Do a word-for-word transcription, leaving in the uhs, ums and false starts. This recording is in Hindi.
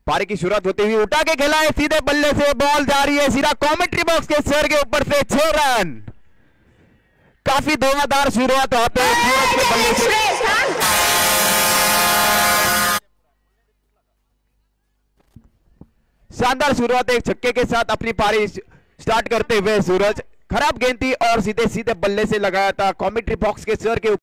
पारी की शुरुआत होते हुए उठा के खेला है, सीधे बल्ले से बॉल जा रही है सीधा कमेंट्री बॉक्स के सर के ऊपर से छह रन। काफी धुआंधार शुरुआत होते हैं सूरज के बल्ले से। शानदार शुरुआत एक छक्के के साथ अपनी पारी स्टार्ट करते हुए सूरज। खराब गेंद थी और सीधे सीधे बल्ले से लगाया था कमेंट्री बॉक्स के सर के ऊपर।